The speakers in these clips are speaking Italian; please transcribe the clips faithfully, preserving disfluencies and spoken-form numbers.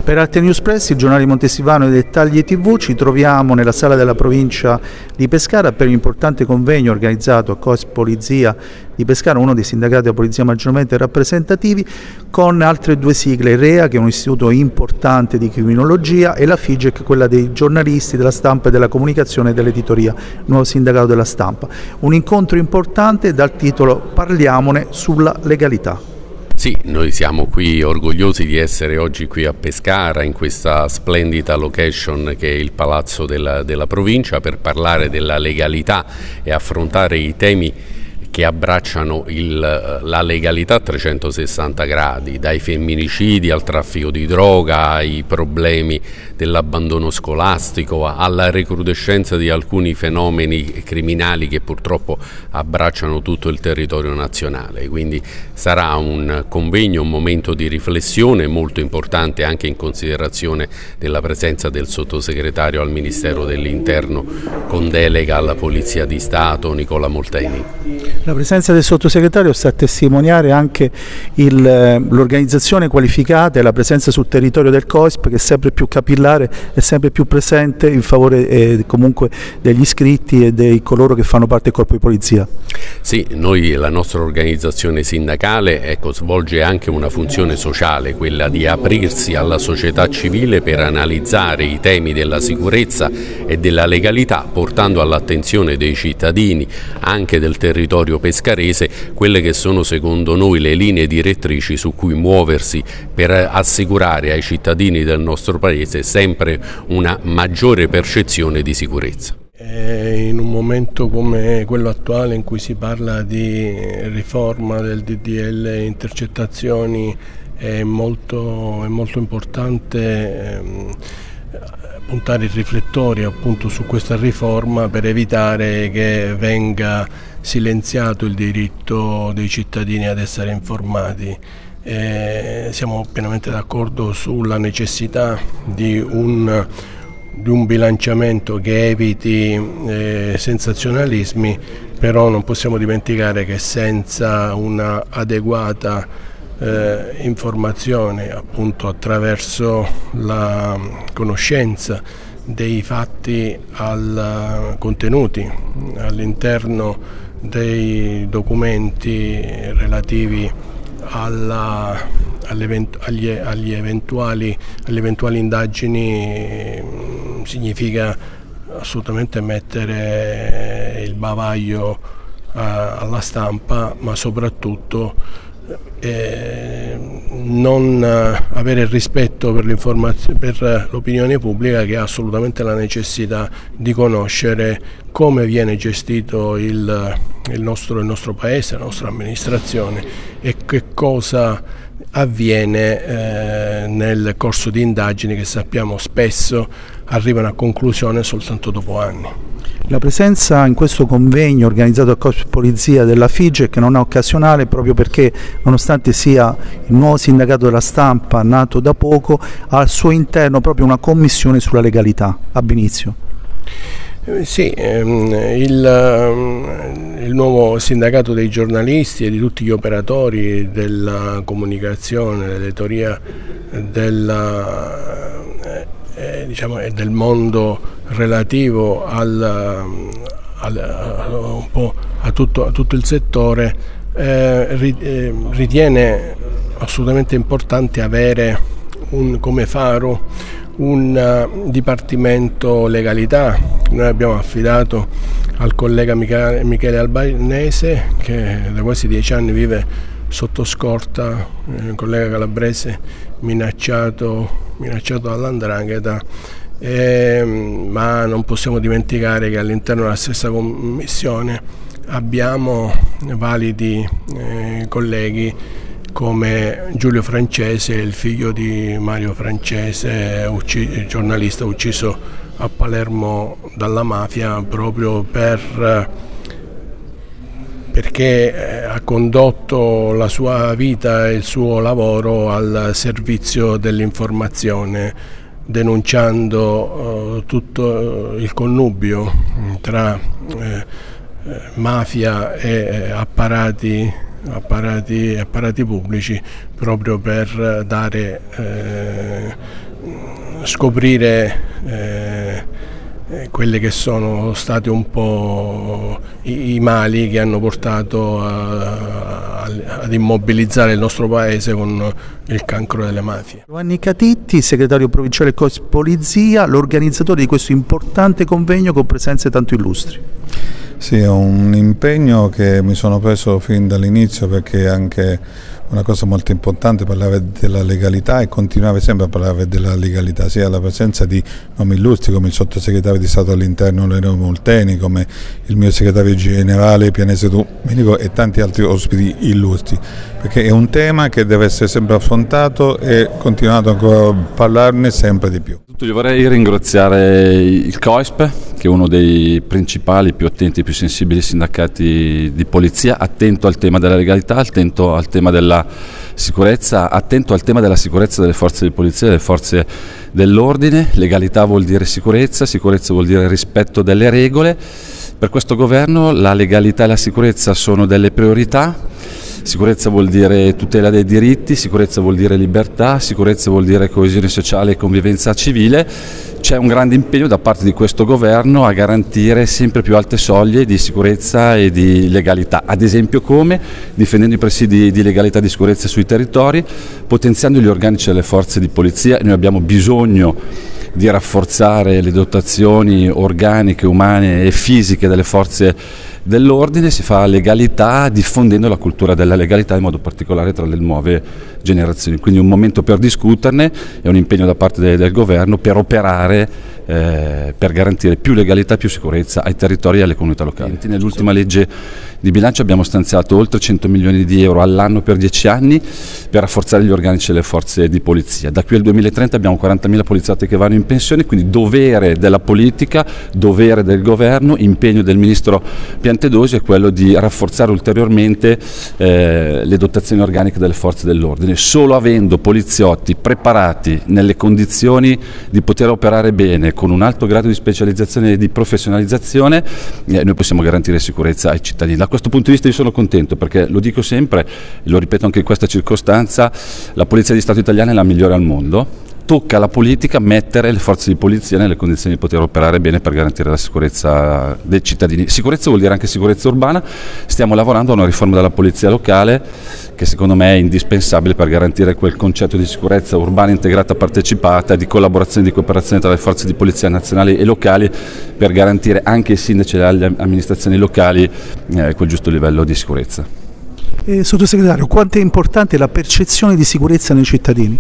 Per Arte News Press, il giornale di Montesivano e Dettagli tivù, ci troviamo nella sala della provincia di Pescara per un importante convegno organizzato a COISP Polizia di Pescara, uno dei sindacati della polizia maggiormente rappresentativi, con altre due sigle, REA, che è un istituto importante di criminologia, e la FIGEC, quella dei giornalisti della stampa e della comunicazione e dell'editoria, nuovo sindacato della stampa. Un incontro importante dal titolo Parliamone sulla legalità. Sì, noi siamo qui orgogliosi di essere oggi qui a Pescara, in questa splendida location che è il Palazzo della, della Provincia, per parlare della legalità e affrontare i temi che abbracciano il, la legalità a trecentosessanta gradi, dai femminicidi al traffico di droga, ai problemi dell'abbandono scolastico, alla recrudescenza di alcuni fenomeni criminali che purtroppo abbracciano tutto il territorio nazionale. Quindi sarà un convegno, un momento di riflessione molto importante, anche in considerazione della presenza del sottosegretario al Ministero dell'Interno con delega alla Polizia di Stato, Nicola Molteni. La presenza del sottosegretario sta a testimoniare anche l'organizzazione qualificata e la presenza sul territorio del COISP, che è sempre più capillare e sempre più presente in favore eh, comunque degli iscritti e di coloro che fanno parte del corpo di polizia. Sì, noi, la nostra organizzazione sindacale, ecco, svolge anche una funzione sociale, quella di aprirsi alla società civile per analizzare i temi della sicurezza e della legalità, portando all'attenzione dei cittadini, anche del territorio pescarese, quelle che sono secondo noi le linee direttrici su cui muoversi per assicurare ai cittadini del nostro paese sempre una maggiore percezione di sicurezza. In un momento come quello attuale, in cui si parla di riforma del D D L intercettazioni, è molto, è molto importante ehm, puntare i riflettori appunto su questa riforma per evitare che venga silenziato il diritto dei cittadini ad essere informati. Eh, siamo pienamente d'accordo sulla necessità di un, di un bilanciamento che eviti eh, sensazionalismi, però non possiamo dimenticare che senza una adeguata eh, informazione, appunto attraverso la conoscenza dei fatti al, contenuti all'interno dei documenti relativi alla, agli, agli eventuali, alle eventuali indagini, significa assolutamente mettere il bavaglio a, alla stampa, ma soprattutto eh, non avere rispetto per l'informazione, per l'opinione pubblica, che ha assolutamente la necessità di conoscere come viene gestito il, il, nostro, il nostro paese, la nostra amministrazione, e che cosa avviene eh, nel corso di indagini che sappiamo spesso arrivano a conclusione soltanto dopo anni. La presenza in questo convegno organizzato a COISP Polizia della FIGEC non è occasionale, proprio perché, nonostante sia il nuovo sindacato della stampa nato da poco, ha al suo interno proprio una commissione sulla legalità. Ab inizio. Eh, sì, ehm, il, il nuovo sindacato dei giornalisti e di tutti gli operatori della comunicazione, dell'editoria, della Eh, diciamo, è del mondo relativo al, al, a, un po' a, tutto, a tutto il settore, eh, ritiene assolutamente importante avere un, come faro un uh, dipartimento legalità. Noi abbiamo affidato al collega Michele, Michele Albanese, che da quasi dieci anni vive sotto scorta, eh, un collega calabrese minacciato minacciato dall'Andrangheta, eh, ma non possiamo dimenticare che all'interno della stessa commissione abbiamo validi eh, colleghi come Giulio Francese, il figlio di Mario Francese, ucciso, giornalista ucciso a Palermo dalla mafia proprio per perché ha condotto la sua vita e il suo lavoro al servizio dell'informazione, denunciando eh, tutto il connubio tra eh, mafia e eh, apparati, apparati, apparati pubblici, proprio per dare eh, scoprire eh, quelle che sono state un po' i, i mali che hanno portato a, a, ad immobilizzare il nostro paese con il cancro delle mafie. Giovanni Catitti, segretario provinciale C O S Polizia, l'organizzatore di questo importante convegno con presenze tanto illustri. Sì, è un impegno che mi sono preso fin dall'inizio, perché anche una cosa molto importante, parlare della legalità e continuare sempre a parlare della legalità, sia la presenza di nomi illustri come il sottosegretario di Stato all'interno Leo Molteni, come il mio segretario generale Pianese Domenico e tanti altri ospiti illustri, perché è un tema che deve essere sempre affrontato e continuato ancora a parlarne sempre di più. Io vorrei ringraziare il C O I S P, che è uno dei principali, più attenti, più sensibili sindacati di polizia, attento al tema della legalità, attento al tema della sicurezza, attento al tema della sicurezza delle forze di polizia, delle forze dell'ordine. Legalità vuol dire sicurezza, sicurezza vuol dire rispetto delle regole. Per questo governo la legalità e la sicurezza sono delle priorità. Sicurezza vuol dire tutela dei diritti, sicurezza vuol dire libertà, sicurezza vuol dire coesione sociale e convivenza civile. C'è un grande impegno da parte di questo governo a garantire sempre più alte soglie di sicurezza e di legalità, ad esempio come difendendo i presidi di legalità e di sicurezza sui territori, potenziando gli organici delle forze di polizia. Noi abbiamo bisogno di rafforzare le dotazioni organiche, umane e fisiche delle forze dell'ordine. Si fa legalità diffondendo la cultura della legalità, in modo particolare tra le nuove generazioni. Quindi un momento per discuterne, è un impegno da parte del, del governo per operare eh, per garantire più legalità e più sicurezza ai territori e alle comunità locali. Nell'ultima legge di bilancio abbiamo stanziato oltre cento milioni di euro all'anno per dieci anni per rafforzare gli organici delle forze di polizia. Da qui al duemilatrenta abbiamo quarantamila poliziotti che vanno in pensione, quindi dovere della politica, dovere del governo, impegno del ministro Piantedosi è quello di rafforzare ulteriormente eh, le dotazioni organiche delle forze dell'ordine. Solo avendo poliziotti preparati nelle condizioni di poter operare bene, con un alto grado di specializzazione e di professionalizzazione, eh, noi possiamo garantire sicurezza ai cittadini. Da questo punto di vista io sono contento, perché lo dico sempre e lo ripeto anche in questa circostanza: la Polizia di Stato italiana è la migliore al mondo. Tocca alla politica mettere le forze di polizia nelle condizioni di poter operare bene per garantire la sicurezza dei cittadini. Sicurezza vuol dire anche sicurezza urbana. Stiamo lavorando a una riforma della polizia locale che secondo me è indispensabile per garantire quel concetto di sicurezza urbana integrata, partecipata, di collaborazione e di cooperazione tra le forze di polizia nazionali e locali, per garantire anche ai sindaci e alle amministrazioni locali eh, quel giusto livello di sicurezza. Eh, Sottosegretario, quanto è importante la percezione di sicurezza nei cittadini?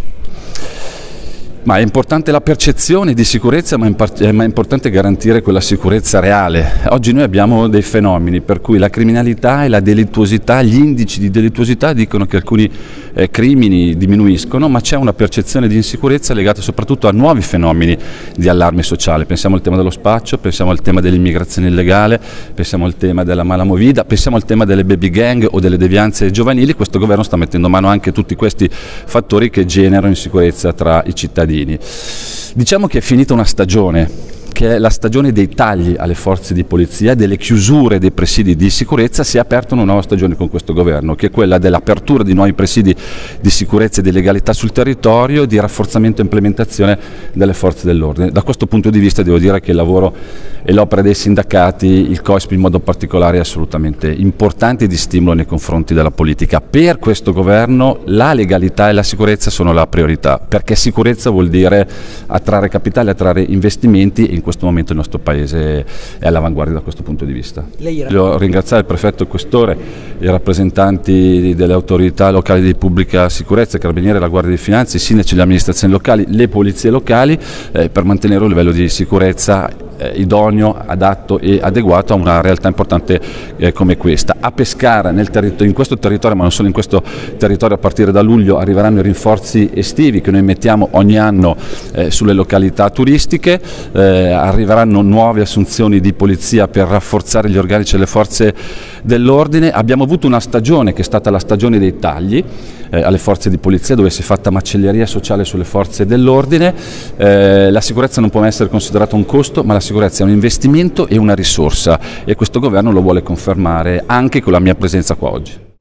Ma è importante la percezione di sicurezza, ma è importante garantire quella sicurezza reale. Oggi noi abbiamo dei fenomeni per cui la criminalità e la delittuosità, gli indici di delittuosità dicono che alcuni eh, crimini diminuiscono, ma c'è una percezione di insicurezza legata soprattutto a nuovi fenomeni di allarme sociale. Pensiamo al tema dello spaccio, pensiamo al tema dell'immigrazione illegale, pensiamo al tema della mala movida, pensiamo al tema delle baby gang o delle devianze giovanili. Questo governo sta mettendo mano anche a tutti questi fattori che generano insicurezza tra i cittadini. Diciamo che è finita una stagione, che è la stagione dei tagli alle forze di polizia, delle chiusure dei presidi di sicurezza. Si è aperta una nuova stagione con questo governo, che è quella dell'apertura di nuovi presidi di sicurezza e di legalità sul territorio, di rafforzamento e implementazione delle forze dell'ordine. Da questo punto di vista devo dire che il lavoro e l'opera dei sindacati, il C O I S P in modo particolare, è assolutamente importante e di stimolo nei confronti della politica. Per questo governo la legalità e la sicurezza sono la priorità, perché sicurezza vuol dire attrarre capitali, attrarre investimenti, e in questo momento il nostro Paese è all'avanguardia da questo punto di vista. Voglio ringraziare il prefetto e il questore, i rappresentanti delle autorità locali di pubblica sicurezza, i carabinieri, la Guardia di Finanza, i sindaci, le amministrazioni locali, le polizie locali, eh, per mantenere un livello di sicurezza eh, idoneo, adatto e adeguato a una realtà importante eh, come questa. A Pescara, nel in questo territorio, ma non solo in questo territorio, a partire da luglio arriveranno i rinforzi estivi che noi mettiamo ogni anno eh, sulle località turistiche. Eh, arriveranno nuove assunzioni di polizia per rafforzare gli organici delle forze dell'ordine. Abbiamo avuto una stagione che è stata la stagione dei tagli eh, alle forze di polizia, dove si è fatta macelleria sociale sulle forze dell'ordine. Eh, la sicurezza non può essere considerata un costo, ma la sicurezza è un investimento e una risorsa, e questo governo lo vuole confermare anche con la mia presenza qua oggi.